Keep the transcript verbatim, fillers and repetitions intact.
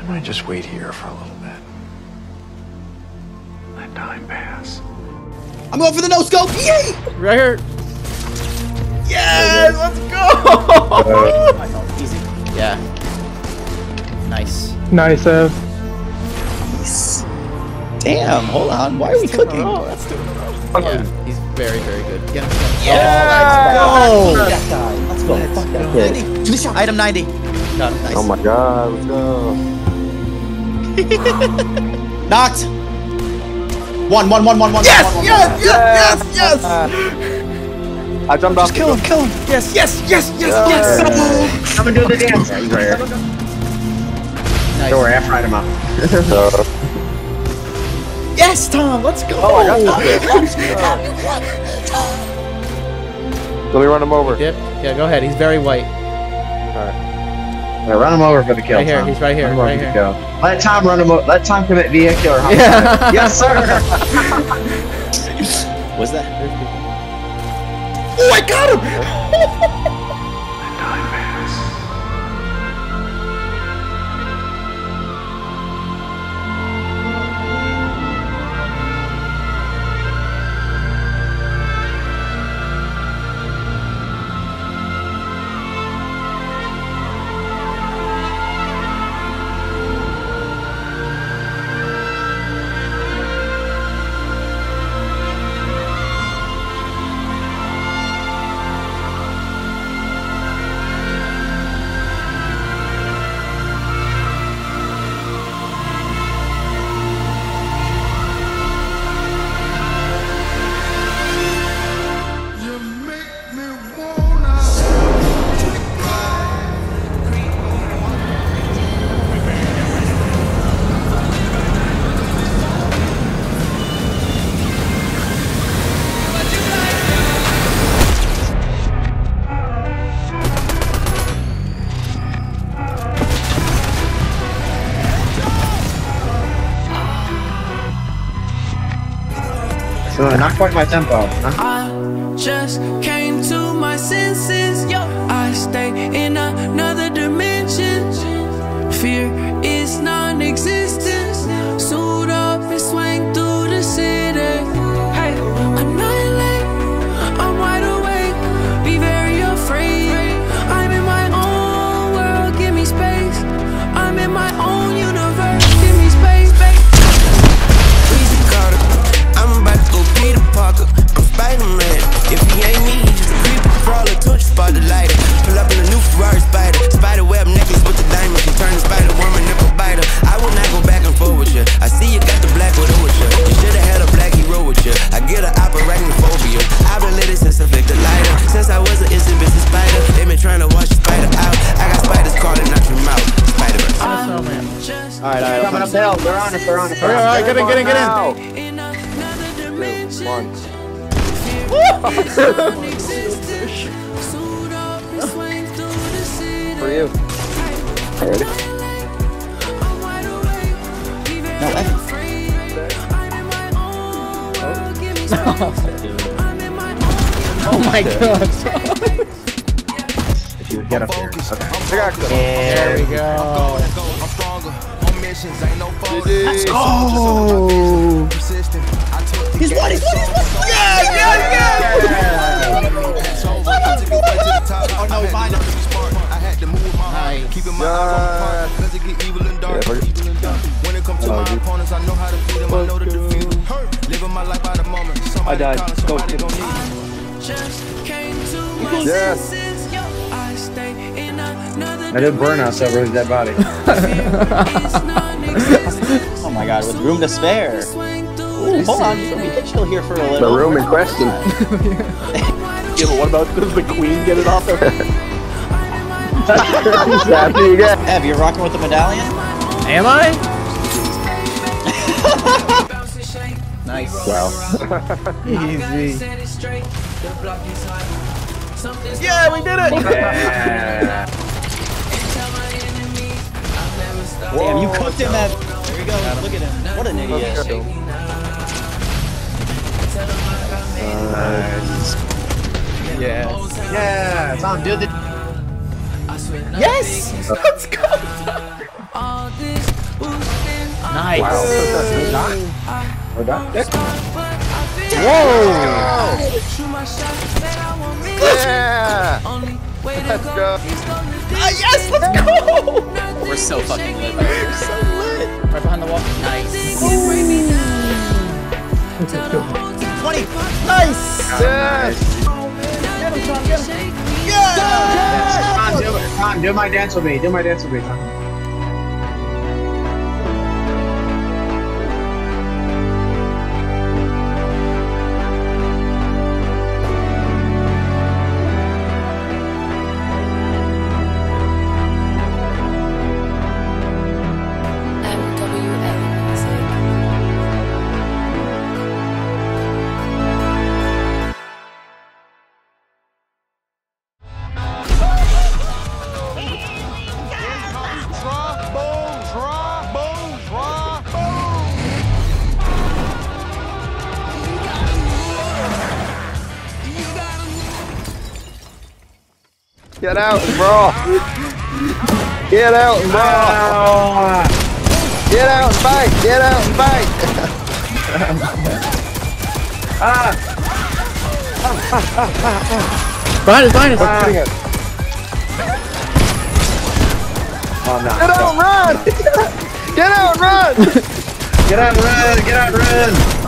I might just wait here for a little bit. Let time pass. I'm going for the no scope. Yay! Right here. Yes, let's go. Uh, Easy. Yeah. Nice. Nice, Ev. Nice. Damn, hold on. Why are we cooking? Oh, that's two in a row. Yeah, he's very, very good. Get him. Yeah! Oh, Let's go. Let's go. Fuck that kid. Item ninety. got him. Nice. Oh my god, let's go. Knocked. One, one, one, one, one. Yes! one, one, Yes! one. Yes! Yes! Yes! I jumped off. Just kill him, kill him. Yes! Yes! Yes! Yes! Yes! I'm gonna do the dance. Yeah, he's right here. Nice. Don't worry, I fried him up. So, Yes, Tom. Let's go. oh, I got this. Let me run him over. Yep. Yeah, go ahead. He's very white. Alright. Yeah, run him over for the kill. Right here. Tom. He's right here. Run him over Right for the here. kill. Let Tom run him over. Let Tom commit vehicular homicide. Yeah. Yes, sir. What's that? Oh, I got him. Let time pass. So not quite my tempo. Huh? I just came to my senses, yo. I stay in another dimension. Fear is non-existent. Suit up and swing through the city. Hey, annihilate. I'm wide awake. Be very afraid. I'm in my own world. Give me space. I'm in my own universe. Give me space, babe. Easy Carter. I'm about to go Peter Parker. I'm Spider-Man. If he ain't me, he's just a creeper crawler. Torch spot the lighter. Pull up in a new Ferrari Spider. Spider web necklace with the diamonds. You turn the spider woman nipple biter. I will not go back and forth with you. I see you got the black widow with you. You should have had a black hero with you. I get an operating phobia. I've been lit since I flicked the lighter. Since I was an instant business spider. They been trying to wash the spider out. I got spiders crawling out your mouth. Spider-Verse. Alright, alright. Coming up the hill. They're on it. They're on it. Alright, alright. Get in, get in, get in. In another dimension. One. For you. Ready? No, Evan. Oh my god. If you would get up here. Okay. I got this. There we go. Let's go. He's one, he's one, he's one. Yeah, yeah, yeah. Oh no, mine. Nice. I died. Go. Yes. I did burnout over his dead body. Oh my god, with room to spare. Ooh, hold on, we can chill here for a little. The room in question. Yeah, but what about does the queen get it off of it? After you get. Ev, you're rocking with the medallion? Am I? Nice. Wow. Easy. Yeah, we did it! Yeah. Damn, you cooked him, Ev. There you go, look at him. What an idiot. Nice. Yes. Yeah, Tom, do the. Yes! Let's go! All this We're done. Whoa! Yeah! Let's go. Ah, yes, let's go! We're so fucking lit. We're so lit. Right behind the wall. Nice. twenty. Nice. Yes! Get him, Sean, get him. Yes! Come on, do it. Come on, do my dance with me. Do my dance with me. Come on. Get out and brawl! Get out and brawl! Get out and fight! Get out and fight! Behind us, behind us! Ah. Oh, no. Get out and run! Get out and run! Get out and run! Get out and run!